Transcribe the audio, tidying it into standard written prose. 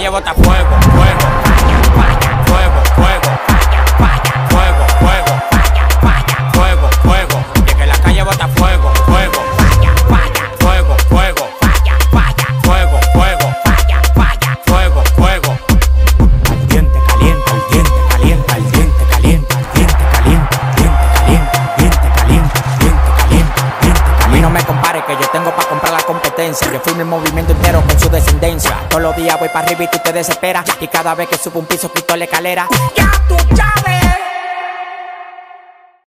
calle bota fuego, fuego, fuego, fuego, fuego, fuego, fuego, fuego. Llega en la calle bota fuego, fuego, fuego, fuego, fuego, fuego, fuego, fuego. Al diente calienta, al diente calienta, al diente calienta, al diente calienta, al diente calienta, al diente calienta, al diente calienta, al diente calienta. A mí no me compare que yo tengo para comprar la competencia. Yo fui mi movimiento entero con su descendencia. Todos los días voy para arriba y tú te desesperas. Y cada vez que subo un piso quito la escalera. Ya tú sabes.